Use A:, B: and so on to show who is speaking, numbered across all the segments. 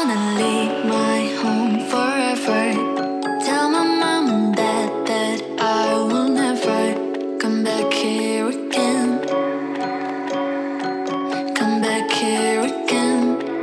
A: wanna leave my home forever. Tell my mom and dad that I will never come back here again. Come back here again.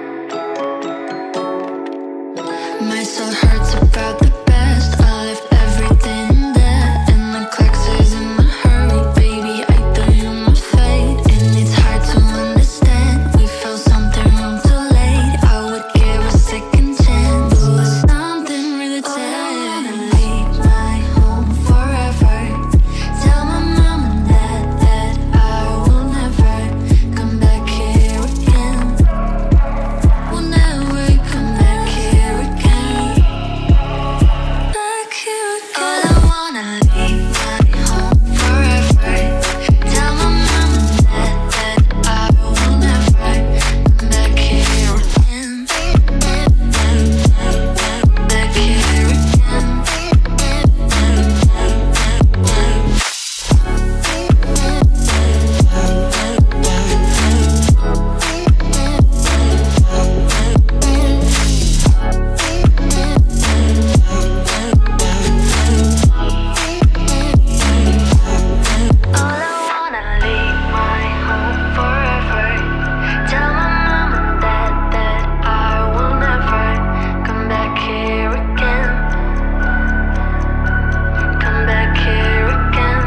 A: My soul hurts about the past. I left everything there, and the clock says in a hurry, baby, I thought you were my fate. And it's hard to understand. We felt something wrong too late. I would give a second chance, but was something really sad. I wanna leave my home forever. Tell my mom and dad that I will never come back here again. We'll never come back here again. Back here again. All I wanna leave my home forever. Tell my mom and dad that I will never come back here again. Back here again. All I wanna leave my home forever. Tell my mom and dad that I will never come back here again. Come back here again.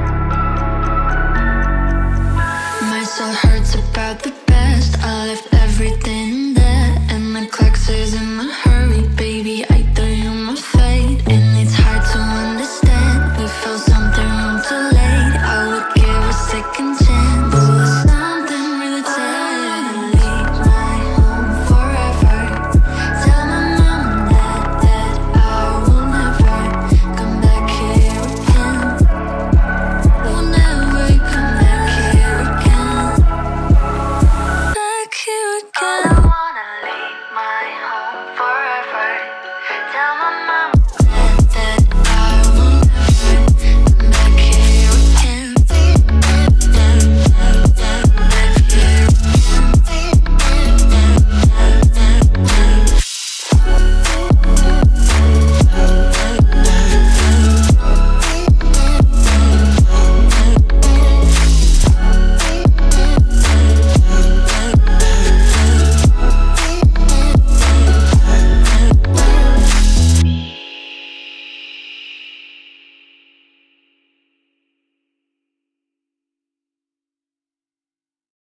A: My soul hurts about the past. I left everything there, and the clock says in a hurry, baby, I thought you were my fate. And it's hard to understand. We felt something wrong too late. I would give a second chance, but was something really sad. I wanna leave my home forever. Tell my mom and dad that I will never come back here again. We'll never come back here again. Back here again. All I wanna